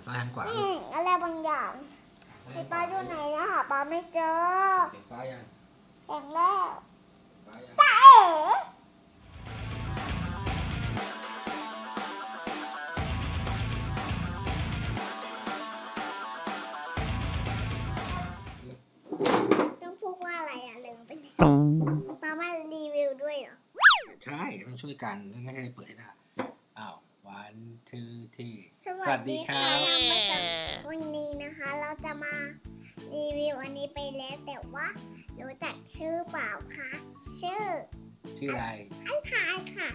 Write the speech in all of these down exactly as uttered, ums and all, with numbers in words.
ซ้ายหันขวาอะไรบางอย่างไอ้ปลาอยู่ไหนนะหาปลาไม่เจอเห็นฟ้ายังเห็นแล้วตาเอ๋ต้องพูดว่าอะไรอ่ะลืมไปเลยปลามารีวิวด้วยเหรอใช่ต้องช่วยกันไม่ให้เปิดให้ได้อ้าววันทูที่สวัสดีค่ะวันนี้นะคะเราจะมารีวิวอันนี้ไปแล้วแต่ว่ารู้จักชื่อเปล่าคะชื่อชื่ออะไรอันทายค่ะ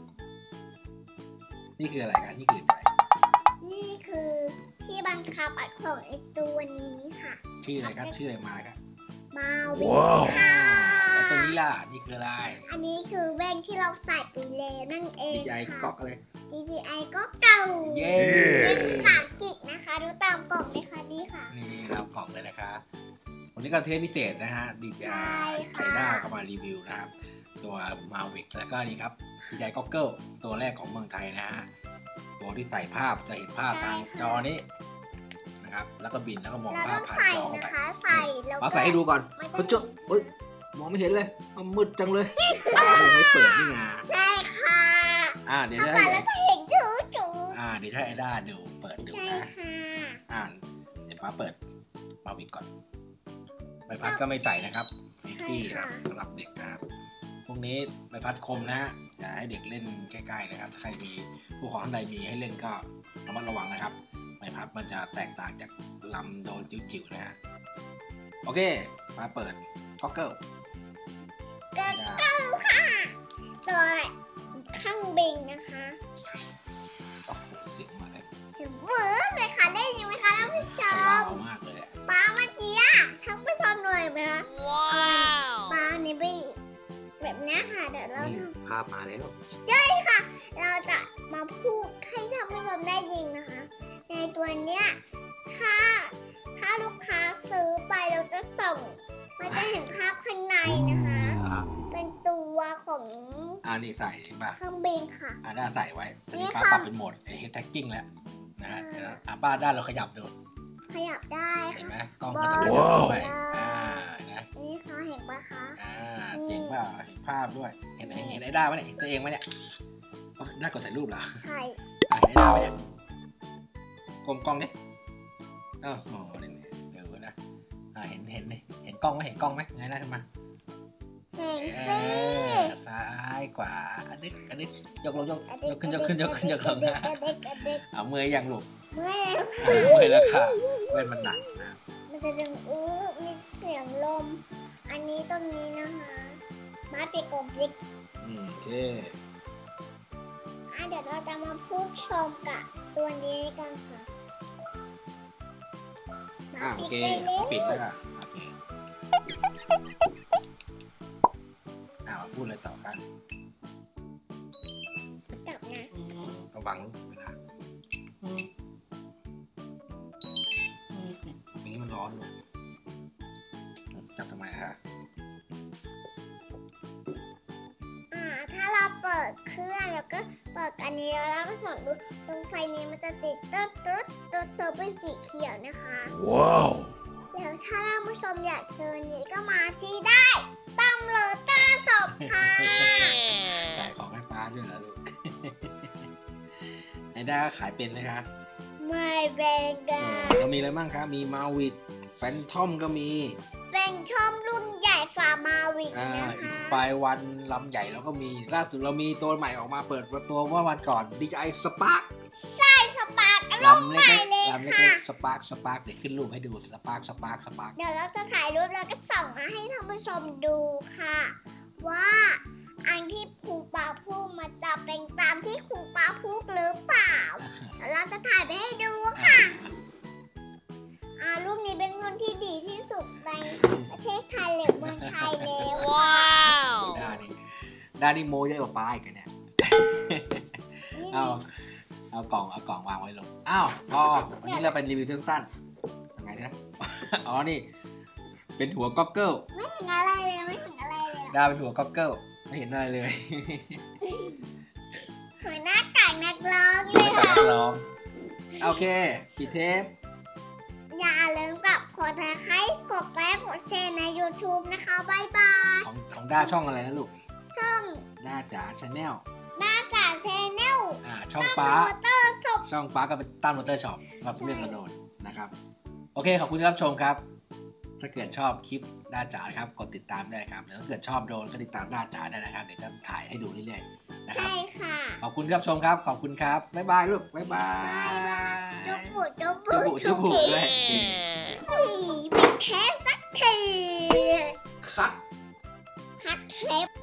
นี่คืออะไรกันนี่คืออะไรนี่คือที่บังคับอัดของไอตัวนี้ค่ะชื่ออะไรครับชื่ออะไรมาครับมาวินค่ะแล้วตัวนี้ล่ะนี่คืออะไรอันนี้คือแว่นที่เราใส่ไปแล้วนั่นเองค่ะดี จี ไอ ก๊อกอะไรดี จี ไอ ก็เก่าเย้เป็นภาษาอังกฤษนะคะดูตามกล่องเลยค่ะนี่ค่ะนี่เรากล่องเลยนะคะวันนี้ก็เทปพิเศษนะฮะ ดี จี ไอ ไทด้าเข้ามารีวิวนะครับตัว Mavic แล้วก็นี่ครับ ดี จี ไอ Goggle ตัวแรกของเมืองไทยนะฮะตัวที่ใส่ภาพจะเห็นภาพทางจอนี้นะครับแล้วก็บินแล้วก็มองภาพผ่านจอไปใส่แล้วเอาใส่ให้ดูก่อนคุณเจ้าเฮ้ยมองไม่เห็นเลยมันมืดจังเลยยังไม่เปิดนี่ไงใช่ค่ะอ่าเดี๋ยวจะให้แล้วก็เห็นจูจูอ่าเดี๋ยวให้ไอด้าดูเปิดดูนะอ่าเดี๋ยวป้าเปิดมาวิกก่อนใบพัดก็ไม่ใส่นะครับฟิตี้ครับสำหรับเด็กนะครับพวกนี้ใบพัดคมนะอย่าให้เด็กเล่นใกล้ๆนะครับถ้าใครมีผู้ของท่านใดมีให้เล่นก็ระมัดระวังนะครับใบพัดมันจะแตกต่างจากลำโดนจิ๋วๆนะฮะโอเคมาเปิดก็เกิลก็เกิลค่ะตัวข้างบินนะคะโอ้โหเสียงมาเลยเสียงเวิร์กเลยค่ะได้ยินไหมคะท่านผู้ชมมากเลยปลาเมื่อกี้ท่านผู้ชมหน่อยไหมคะว้าวปลาในบีแบบนี้ค่ะเดี๋ยวเราภาพมาแล้วใช่ค่ะเราจะมาพูดให้ท่านผู้ชมได้ยินนะคะในตัวเนี้ยถ้าถ้าลูกค้าซื้อไปเราจะส่งมันจะเห็นภาพข้างในนะคะเป็นตัวของอ่านี่ใส่ป่ะเครื่องบินค่ะอ่าด้าใส่ไว้ตอนนี้ป้าปรับเป็นโหมดเฮดแท็กกิ้งแล้วนะฮะอ่าป้าด้านเราขยับดูขยับได้เห็นไหมกล้องมันจะขยับด้วยอ่านะนี่ค่ะเห็นปะคะอ่าเจ๋งป่ะเห็นภาพด้วยเห็นไหมเห็นไอ้ด้าไหมเนี่ยเห็นตัวเองไหมเนี่ยด้ากดถ่ายรูปเหรอใช่อ่าเห็นไอ้ด้าไหมเนี่ยกลมกล้องดิเออโอ้โหเนี่ยเดี๋ยวนะอ่าเห็นเห็นเห็นกล้องไหมเห็นกล้องไหมไงด้าขึ้นมาเห็นสิซ้ายขวาอันนี้อันนี้ยกลงยกยกขึ้นยกขึ้นยกขึ้นยกลงนะเอาเมื่อยยังลูกเมื่อยเมื่อยแล้วค่ะเมื่อยมันหนักนะมันจะดึงอู้มีเสียงลมอันนี้ตรงนี้นะคะมาปิดกบลิกอืมโอเคอ่ะเดี๋ยวเราจะมาพูดชมกับตัวนี้กันค่ะอ่าโอเคปิดแล้วค่ะโอเคอ่ามาพูดเลยต่อกันจับนะระวังเวลานี้มันร้อนลูกจับทำไมฮะอ่าถ้าเราเปิดเครื่องแล้วก็เปิดอันนี้แล้วก็ส่องดูตรงไฟนี้มันจะติดตึ๊ดตึ๊ดตึ๊ดตึ๊ดเป็นสีเขียวนะคะว้าวเดี๋ยวถ้าท่านผู้ชมอยากซื้อนี้ก็มาที่ได้ตั้มเลยก้าศพค่ะขายของให้ป้าด้วยเหรอลูกไอ้ด้าขายเป็นไหมคะไม่เป็นกันเรามีอะไรบ้างครับมีมาวิดแฟนทอมก็มีแฟนทอมรุ่นใหญ่ฝ่ามาวิดนะคะไฟวันลำใหญ่แล้วก็มีล่าสุดเรามีตัวใหม่ออกมาเปิดตัวว่าวันก่อน ดี จี ไอ Spark ใช่สปาร์กลำเล็กๆลำเล็กๆสปาร์กสปาร์กเดี๋ยวขึ้นรูปให้ดูสปาร์กสปาร์กสปาร์กเดี๋ยวเราจะถ่ายรูปแล้วก็ส่งมาให้ท่านผู้ชมดูค่ะว่าอันที่ครูปาพูดมันจะเป็นตามที่ครูปาพูดหรือเปล่าเดี๋ยวเราจะถ่ายไปให้ดูค่ะอ่ารูปนี้เป็นรูปที่ดีที่สุดในประเทศไทยหรือเมืองไทยแล้วว้าวด้านี่ด้านี่โมเยอะกว่าป้าอีกเนี่ยเอาเอากล่องเอากล่องวางไว้ลงอ้าวก็วันนี้เราเป็นรีวิวสั้นๆยังไงนะอ๋อนี่เป็นหัวก็อกเกิลไม่เห็นอะไรเลยไม่เห็นอะไรเลยด้าเป็นหัวก็อกเกิลไม่เห็นอะไรเลยเหมือนหน้ากากนักร้องเลยค่ะนักร้องโอเคปิดเทปอย่าลืมกับกดไลค์กดไลค์กดแชร์ใน ยูทูบ นะคะบ๊ายบายของของด้าช่องอะไรนะลูกช่องด้าจ๋าชาแนลด้าจ๋าชาแนลอ่าช่องป้าช่องป้าก็เป็นตั้นมอเตอร์ช็อปมาเรื่องกระโดดนะครับโอเคขอบคุณที่รับชมครับถ้าเกิดชอบคลิปด้าจ๋าครับกดติดตามได้ครับหรือถ้าเกิดชอบโดนก็ติดตามด้าจ๋าได้นะครับเดี๋ยวจะถ่ายให้ดูเรื่อยๆนะครับใช่ค่ะขอบคุณที่รับชมครับขอบคุณครับบ๊ายบายลูกบ๊ายบายจุบบุจุบบุจุบบุด้วยปิดเทปสักทีคัดคัดเทป